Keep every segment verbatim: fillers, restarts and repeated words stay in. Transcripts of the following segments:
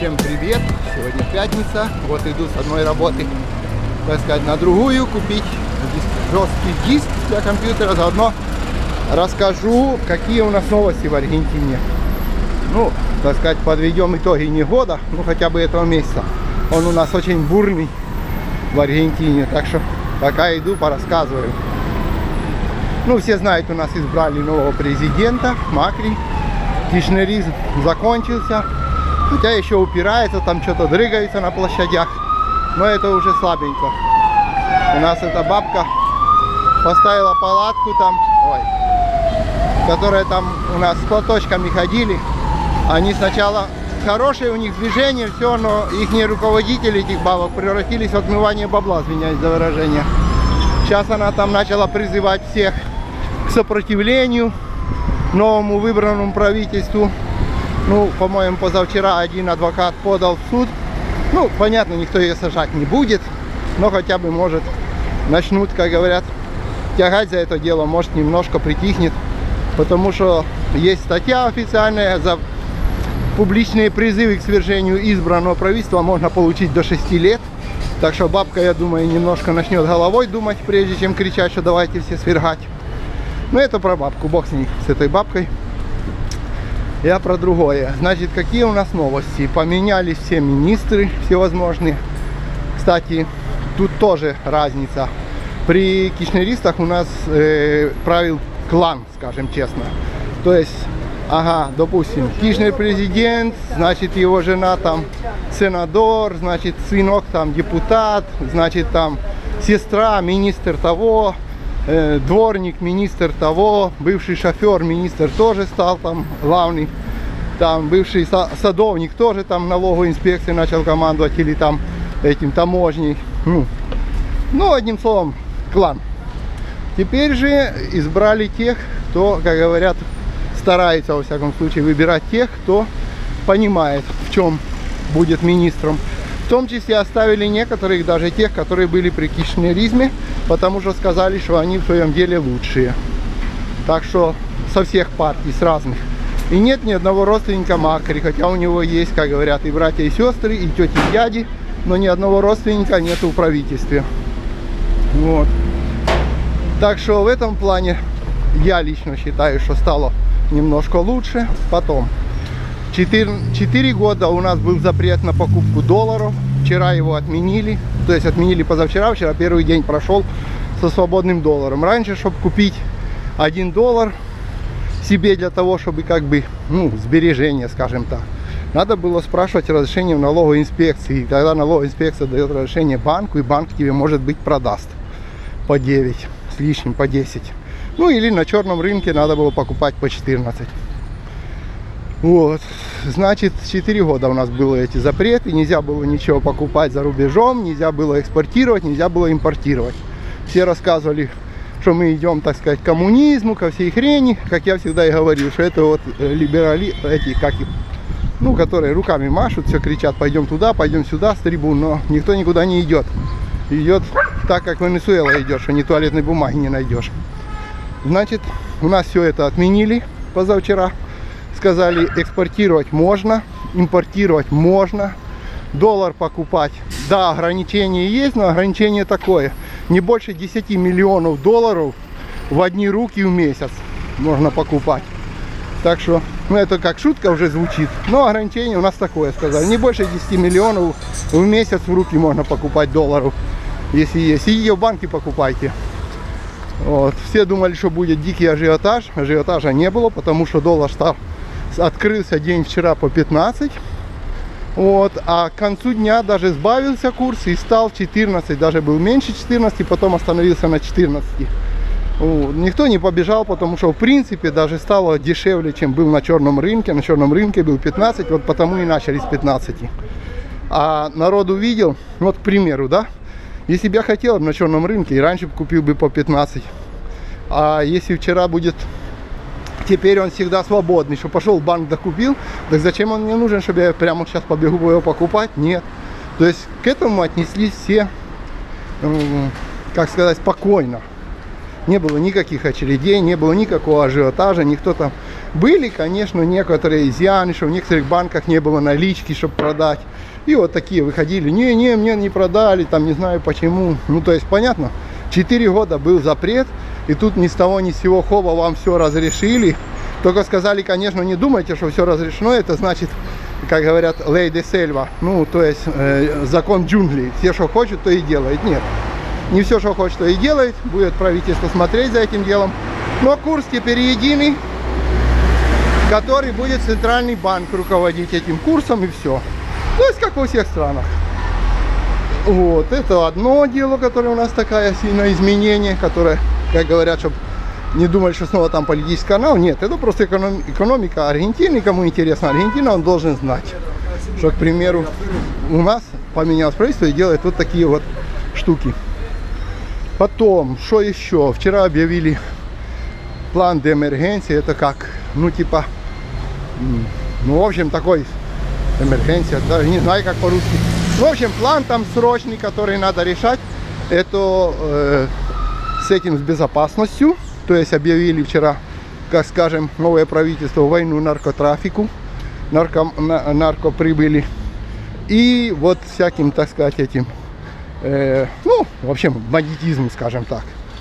Всем привет! Сегодня пятница. Вот иду с одной работы, так сказать, на другую, купить диск, жесткий диск для компьютера. Заодно расскажу, какие у нас новости в Аргентине. Ну, так сказать, подведем итоги не года, ну хотя бы этого месяца. Он у нас очень бурный в Аргентине, так что пока иду, порассказываю. Ну, все знают, у нас избрали нового президента, Макри. Кишнеризм закончился. Хотя еще упирается, там что-то дрыгается на площадях. Но это уже слабенько. У нас эта бабка поставила палатку там, ой, которая там у нас с платочками ходили. Они сначала, хорошее у них движение, все, но их руководители, этих бабок, превратились в отмывание бабла, извиняюсь за выражение. Сейчас она там начала призывать всех к сопротивлению новому выбранному правительству. Ну, по-моему, позавчера один адвокат подал в суд. Ну, понятно, никто ее сажать не будет, но хотя бы, может, начнут, как говорят, тягать за это дело, может, немножко притихнет. Потому что есть статья официальная: за публичные призывы к свержению избранного правительства можно получить до шести лет. Так что бабка, я думаю, немножко начнет головой думать, прежде чем кричать, что давайте все свергать. Но это про бабку, бог с ней, с этой бабкой. Я про другое. Значит, какие у нас новости? Поменялись все министры всевозможные. Кстати, тут тоже разница. При кишнеристах у нас э, правил клан, скажем честно. То есть, ага, допустим, Кишнер президент, значит, его жена там сенатор, значит, сынок там депутат, значит, там сестра министр того, э, дворник министр того, бывший шофер министр тоже стал там главный, там бывший садовник тоже там налоговой инспекции начал командовать, или там этим таможней. Ну, ну, одним словом, клан. Теперь же избрали тех, кто, как говорят, старается, во всяком случае, выбирать тех, кто понимает, в чем будет министром. В том числе оставили некоторых, даже тех, которые были при кишнеризме, потому что сказали, что они в своем деле лучшие. Так что со всех партий, с разных. И нет ни одного родственника Макри, хотя у него есть, как говорят, и братья, и сестры, и тети, и дяди, но ни одного родственника нет в правительстве. Вот. Так что в этом плане я лично считаю, что стало немножко лучше. Потом, четыре года у нас был запрет на покупку долларов. Вчера его отменили. То есть отменили позавчера. Вчера первый день прошел со свободным долларом. Раньше, чтобы купить один доллар себе для того, чтобы как бы, ну, сбережения, скажем так, надо было спрашивать разрешение в налоговой инспекции. И тогда налоговая инспекция дает разрешение банку, и банк тебе, может быть, продаст по девять с лишним, по десять. Ну, или на черном рынке надо было покупать по четырнадцать. Вот. Значит, четыре года у нас были эти запреты. Нельзя было ничего покупать за рубежом, нельзя было экспортировать, нельзя было импортировать. Все рассказывали, что мы идем, так сказать, к коммунизму, ко всей хрени. Как я всегда и говорил, что это вот либерали, эти, как их, ну, которые руками машут, все кричат: пойдем туда, пойдем сюда, с трибун. Но никто никуда не идет. Идет так, как Венесуэла идет, что ни туалетной бумаги не найдешь. Значит, у нас все это отменили позавчера. Сказали, экспортировать можно, импортировать можно, доллар покупать. Да, ограничение есть, но ограничение такое: не больше десяти миллионов долларов в одни руки в месяц можно покупать. Так что, ну, это как шутка уже звучит, но ограничение у нас такое, сказали. Не больше десяти миллионов в месяц в руки можно покупать долларов, если есть. Идите в банки, покупайте. Вот. Все думали, что будет дикий ажиотаж. Ажиотажа не было, потому что доллар стал, открылся день вчера по пятнадцать. Вот. А к концу дня даже сбавился курс и стал четырнадцать. Даже был меньше четырнадцати, потом остановился на четырнадцати. Вот. Никто не побежал, потому что в принципе даже стало дешевле, чем был на черном рынке. На черном рынке был пятнадцать, вот потому и начали с пятнадцати. А народ увидел, вот к примеру, да, если бы я хотел на черном рынке, и раньше купил бы по пятнадцать. А если вчера будет, теперь он всегда свободный, что пошел в банк докупил, так зачем он мне нужен, чтобы я прямо сейчас побегу его покупать? Нет. То есть к этому отнеслись все, как сказать, спокойно. Не было никаких очередей, не было никакого ажиотажа, никто там Были, конечно, некоторые изъяны, что в некоторых банках не было налички, чтобы продать. И вот такие выходили, не-не, мне не продали, там не знаю почему. Ну, то есть, понятно, четыре года был запрет, и тут ни с того ни с сего хоба вам все разрешили. Только сказали, конечно, не думайте, что все разрешено, это значит, как говорят, ley de selva, ну, то есть, э, закон джунглей. Все, что хочет, то и делает. Нет, не все, что хочет, то и делает. Будет правительство смотреть за этим делом. Но курс теперь единый, который будет центральный банк руководить этим курсом, и все. То есть, как во всех странах. Вот, это одно дело, которое у нас такое сильное изменение, которое, как говорят, чтобы не думали, что снова там политический канал. Нет, это просто эконом, экономика Аргентины. Кому интересно Аргентина, он должен знать, что, к примеру, у нас поменялось правительство и делает вот такие вот штуки. Потом, что еще? Вчера объявили план де эмергенции. Это как, ну, типа, ну, в общем, такой эмергенция, даже не знаю, как по-русски. В общем, план там срочный, который надо решать. Это э, с этим, с безопасностью. То есть объявили вчера, как скажем, новое правительство войну наркотрафику, нарко, на, наркоприбыли. И вот всяким, так сказать, этим, э, ну, в общем, бандитизм, скажем так.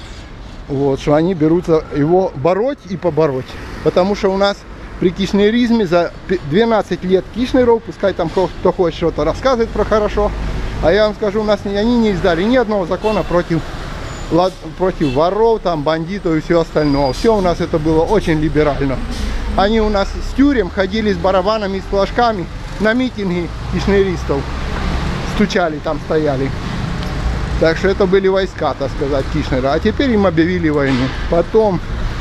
Вот, что они берутся его бороть и побороть. Потому что у нас при кишнеризме за двенадцать лет кишнеров, пускай там кто хочет что-то рассказывает про хорошо, а я вам скажу, у нас они не издали ни одного закона против, против воров, там, бандитов и всего остального. Все у нас это было очень либерально. Они у нас с тюрем ходили с барабанами, с флажками на митинги кишнеристов. Стучали, там стояли. Так что это были войска, так сказать, Кишнера. А теперь им объявили войну. Потом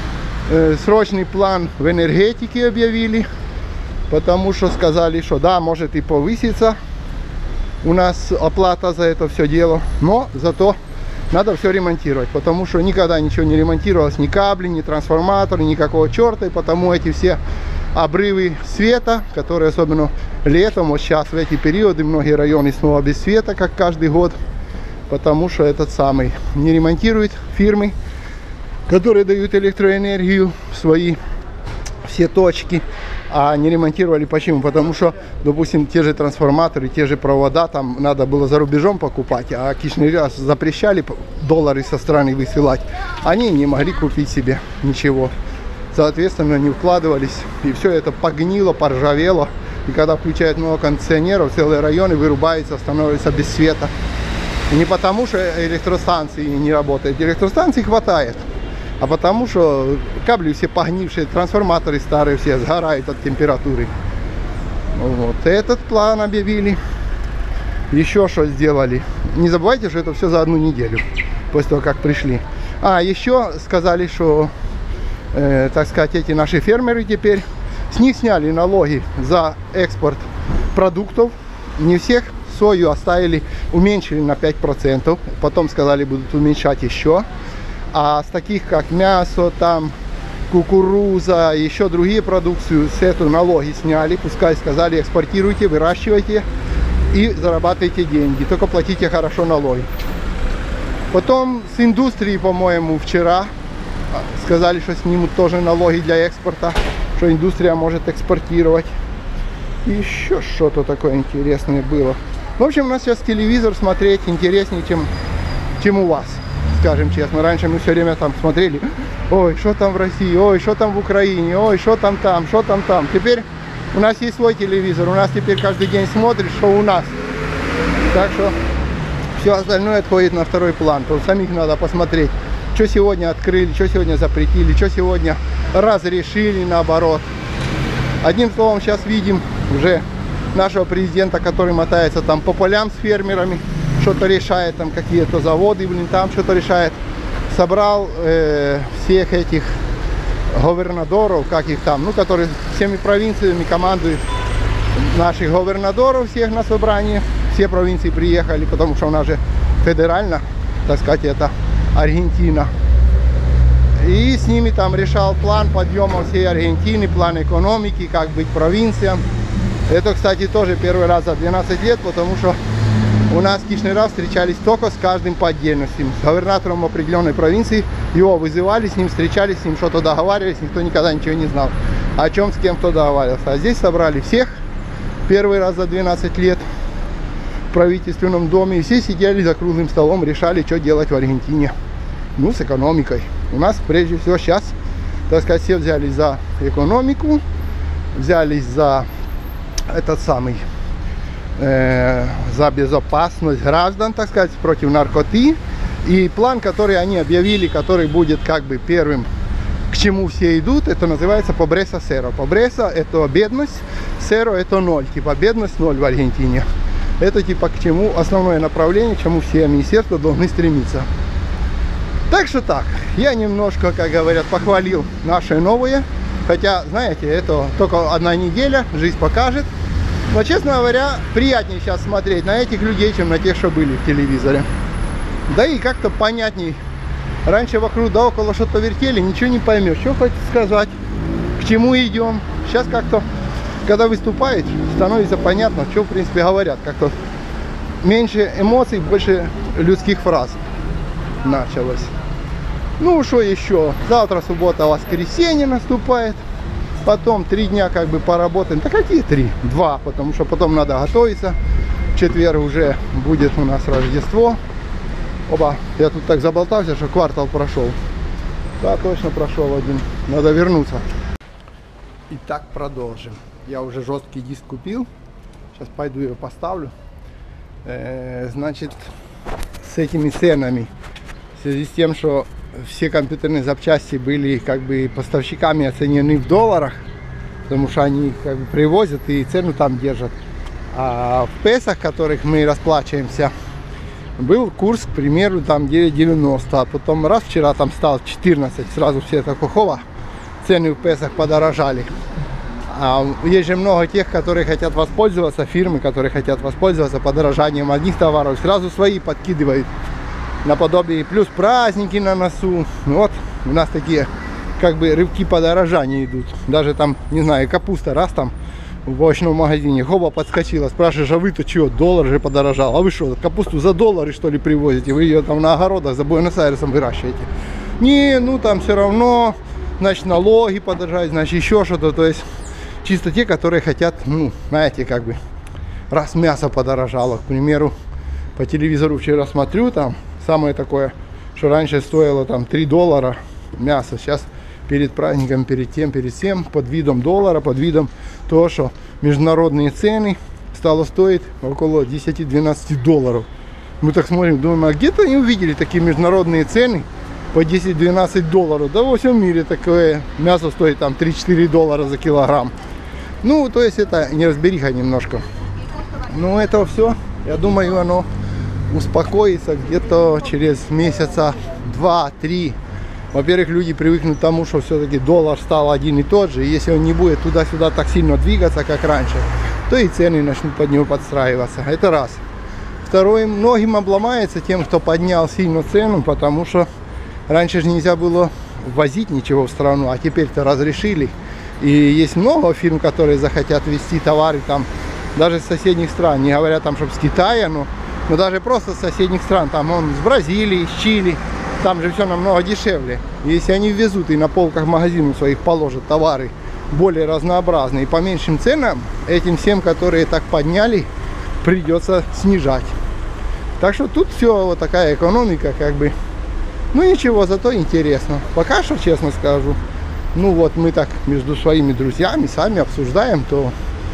э, срочный план в энергетике объявили. Потому что сказали, что да, может и повыситься у нас оплата за это все дело. Но зато надо все ремонтировать. Потому что никогда ничего не ремонтировалось. Ни кабли, ни трансформаторы, никакого черта. И потому эти все обрывы света, которые особенно летом, вот сейчас в эти периоды, многие районы снова без света, как каждый год. Потому что этот самый не ремонтирует фирмы, которые дают электроэнергию в свои все точки. А не ремонтировали почему? Потому что, допустим, те же трансформаторы, те же провода там надо было за рубежом покупать, а кишнеря запрещали доллары со страны высылать. Они не могли купить себе ничего. Соответственно, не вкладывались. И все это погнило, поржавело. И когда включают много кондиционеров, целые районы вырубаются, становятся без света. И не потому, что электростанции не работают, электростанций хватает, а потому, что кабели все погнившие, трансформаторы старые все сгорают от температуры. Вот этот план объявили. Еще что сделали. Не забывайте, что это все за одну неделю, после того, как пришли. А, еще сказали, что, э, так сказать, эти наши фермеры теперь, с них сняли налоги за экспорт продуктов. Не всех. Сою оставили, уменьшили на пять процентов. Потом сказали, будут уменьшать еще. А с таких, как мясо, там, кукуруза, еще другие продукцию, с эту налоги сняли. Пускай сказали, экспортируйте, выращивайте и зарабатывайте деньги. Только платите хорошо налоги. Потом с индустрии, по-моему, вчера сказали, что снимут тоже налоги для экспорта. Что индустрия может экспортировать. И еще что-то такое интересное было. В общем, у нас сейчас телевизор смотреть интереснее, чем, чем у вас, скажем честно. Раньше мы все время там смотрели, ой, что там в России, ой, что там в Украине, ой, что там там, что там там. Теперь у нас есть свой телевизор, у нас теперь каждый день смотришь, что у нас. Так что все остальное отходит на второй план. То самих надо посмотреть, что сегодня открыли, что сегодня запретили, что сегодня разрешили, наоборот. Одним словом, сейчас видим уже нашего президента, который мотается там по полям с фермерами, что-то решает, там какие-то заводы, блин, там что-то решает. Собрал э, всех этих говернадоров, как их там, ну, которые всеми провинциями командуют, наших говернадоров всех на собрание. Все провинции приехали, потому что у нас же федерально, так сказать, это Аргентина. И с ними там решал план подъема всей Аргентины, план экономики, как быть провинциям. Это, кстати, тоже первый раз за двенадцать лет, потому что у нас кишнера встречались только с каждым по отдельности. С губернатором определенной провинции его вызывали, с ним встречались, с ним что-то договаривались, никто никогда ничего не знал. о чем с кем-то договаривался. А здесь собрали всех первый раз за двенадцать лет в правительственном доме. И все сидели за круглым столом, решали, что делать в Аргентине. Ну, с экономикой. У нас, прежде всего, сейчас, так сказать, все взялись за экономику, взялись за этот самый, э, за безопасность граждан, так сказать, против наркоты. И план, который они объявили, который будет как бы первым, к чему все идут, это называется Pobreza Cero. Pobreza — это бедность, Cero — это ноль. Типа бедность ноль в Аргентине. Это типа к чему основное направление, к чему все министерства должны стремиться. Так что так, я немножко, как говорят, похвалил наше новое. Хотя, знаете, это только одна неделя, жизнь покажет. Но, честно говоря, приятнее сейчас смотреть на этих людей, чем на тех, что были в телевизоре. Да и как-то понятней. Раньше вокруг да около что-то вертели, ничего не поймешь. Что хочет сказать, к чему идем. Сейчас как-то, когда выступает, становится понятно, что в принципе говорят. Как-то меньше эмоций, больше людских фраз началось. Ну, что еще? Завтра суббота, воскресенье наступает. Потом три дня как бы поработаем. Да какие три? Два, потому что потом надо готовиться. В четверг уже будет у нас Рождество. Оба, я тут так заболтался, что квартал прошел. Да, точно прошел один. Надо вернуться. Итак, продолжим. Я уже жесткий диск купил. Сейчас пойду его поставлю. Э, значит, с этими ценами. В связи с тем, что все компьютерные запчасти были как бы поставщиками оценены в долларах, потому что они как бы привозят и цену там держат. А в песах, которых мы расплачиваемся, был курс, к примеру, там девять девяносто, а потом раз вчера там стал четырнадцать, сразу все такое хова, цены в песах подорожали. А есть же много тех, которые хотят воспользоваться, фирмы, которые хотят воспользоваться подорожанием одних товаров, сразу свои подкидывают. Наподобие, плюс праздники на носу. Вот у нас такие как бы рывки подорожания идут. Даже там, не знаю, капуста раз там в овощном магазине хоба подскочила. Спрашиваешь, а вы-то чего, доллар же подорожал? А вы что, капусту за доллары что ли привозите? Вы ее там на огородах за Буэнос-Айресом выращиваете? Не, ну там все равно, значит, налоги подорожают, значит, еще что-то. То есть чисто те, которые хотят, ну, знаете, как бы, раз мясо подорожало, к примеру, по телевизору вчера смотрю, там самое такое, что раньше стоило там три доллара мясо, сейчас перед праздником, перед тем, перед всем, под видом доллара, под видом того, что международные цены стало стоить около десяти-двенадцати долларов. Мы так смотрим, думаем, а где-то они увидели такие международные цены по десять-двенадцать долларов. Да во всем мире такое мясо стоит там три-четыре доллара за килограмм. Ну, то есть это неразбериха немножко. Ну, это все, я думаю, оно успокоится где-то через месяца два-три. Во-первых, люди привыкнут к тому, что все-таки доллар стал один и тот же. И если он не будет туда-сюда так сильно двигаться, как раньше, то и цены начнут под него подстраиваться. Это раз. Второе, многим обломается тем, кто поднял сильно цену, потому что раньше же нельзя было ввозить ничего в страну, а теперь-то разрешили. И есть много фирм, которые захотят везти товары там даже с соседних стран. Не говоря там, чтобы с Китая, но Но даже просто с соседних стран, там он с Бразилии, с Чили, там же все намного дешевле. Если они везут и на полках магазинов своих положат товары более разнообразные и по меньшим ценам, этим всем, которые так подняли, придется снижать. Так что тут все вот такая экономика, как бы, ну ничего, зато интересно. Пока что, честно скажу, ну вот мы так между своими друзьями сами обсуждаем, то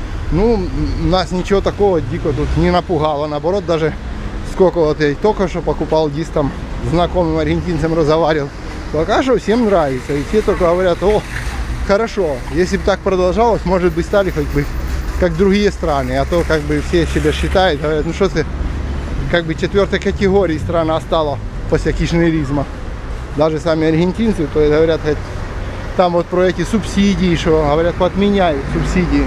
ну, нас ничего такого дико тут не напугало. Наоборот, даже сколько вот я только что покупал диск, там знакомым аргентинцам разговаривал. Пока что всем нравится. И те только говорят, о, хорошо, если бы так продолжалось, может быть, стали хоть бы как другие страны. А то как бы все себя считают, говорят, ну что ты, как бы четвертой категории страна стала после кишнеризма. Даже сами аргентинцы, то есть говорят, там вот про эти субсидии, что говорят, отменяют субсидии.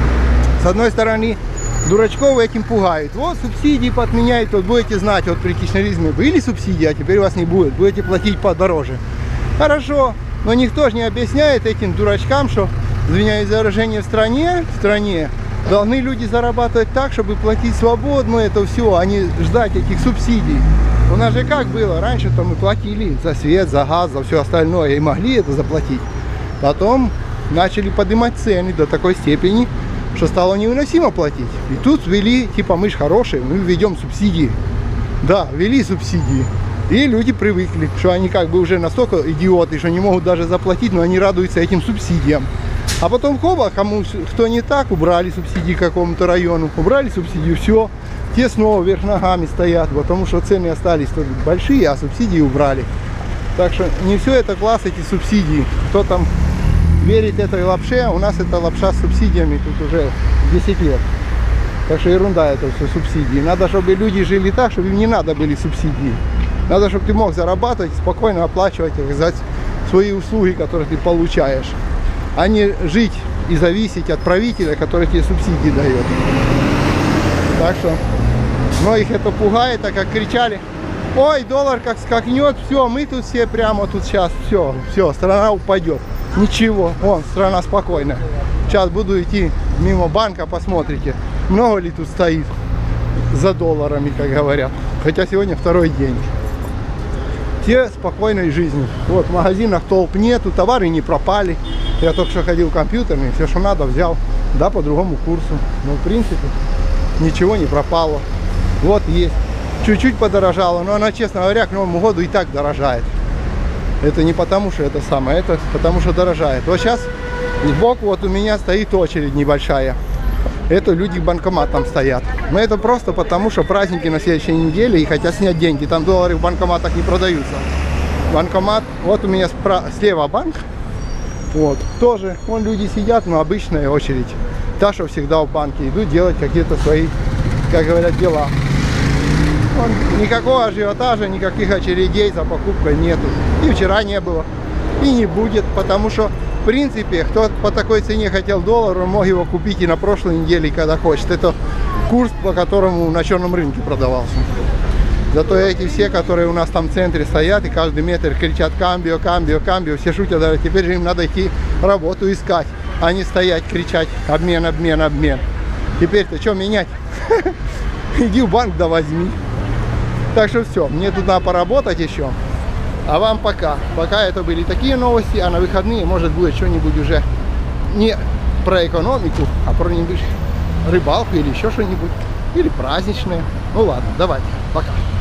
С одной стороны, дурачков этим пугают. Вот субсидии подменяют, вот будете знать, вот при кишнеризме были субсидии, а теперь вас не будет, будете платить подороже. Хорошо, но никто же не объясняет этим дурачкам, что, извиняюсь за выражение, в стране, в стране должны люди зарабатывать так, чтобы платить свободно это все, а не ждать этих субсидий. У нас же как было, раньше-то мы платили за свет, за газ, за все остальное, и могли это заплатить. Потом начали поднимать цены до такой степени, что стало невыносимо платить. И тут ввели, типа, мы ж хорошие, мы введем субсидии. Да, ввели субсидии. И люди привыкли, что они как бы уже настолько идиоты, что не могут даже заплатить, но они радуются этим субсидиям. А потом хоба, кому кто не так, убрали субсидии какому-то району, убрали субсидию, все. Те снова вверх ногами стоят, потому что цены остались большие, а субсидии убрали. Так что не все это класс, эти субсидии. Кто там верит этой лапше, у нас это лапша с субсидиями тут уже десять лет. Так что ерунда это все субсидии. Надо, чтобы люди жили так, чтобы им не надо были субсидии. Надо, чтобы ты мог зарабатывать, спокойно оплачивать за свои услуги, которые ты получаешь. А не жить и зависеть от правителя, который тебе субсидии дает. Так что многих это пугает, так как кричали: ой, доллар как скакнет, все, мы тут все прямо тут сейчас, все, все, страна упадет. Ничего, вон, страна спокойная. Сейчас буду идти мимо банка, посмотрите, много ли тут стоит за долларами, как говорят. Хотя сегодня второй день. Все спокойной жизнью. Вот в магазинах толп нету, товары не пропали. Я только что ходил в компьютерный, все, что надо, взял. Да, по другому курсу. Но в принципе ничего не пропало. Вот есть. Чуть-чуть подорожало, но она, честно говоря, к Новому году и так дорожает. Это не потому, что это самое, это потому, что дорожает. Вот сейчас сбоку вот у меня стоит очередь небольшая. Это люди к банкоматам стоят. Но это просто потому, что праздники на следующей неделе и хотят снять деньги. Там доллары в банкоматах не продаются. Банкомат, вот у меня слева банк. Вот, тоже, вон люди сидят, но обычная очередь. Та, что всегда в банке, идут делать какие-то свои, как говорят, дела. Вон, никакого ажиотажа, никаких очередей за покупкой нету. И вчера не было, и не будет, потому что, в принципе, кто по такой цене хотел доллар, он мог его купить и на прошлой неделе, когда хочет. Это курс, по которому на черном рынке продавался. Зато эти все, которые у нас там в центре стоят и каждый метр кричат камбио, камбио, камбио, все шутят, даже теперь же им надо идти работу искать, а не стоять, кричать обмен, обмен, обмен. Теперь-то что менять? Иди в банк да возьми. Так что все, мне тут надо поработать еще. А вам пока. Пока это были такие новости, а на выходные может будет что-нибудь уже не про экономику, а про нибудь рыбалку или еще что-нибудь. Или праздничное. Ну ладно, давайте, пока.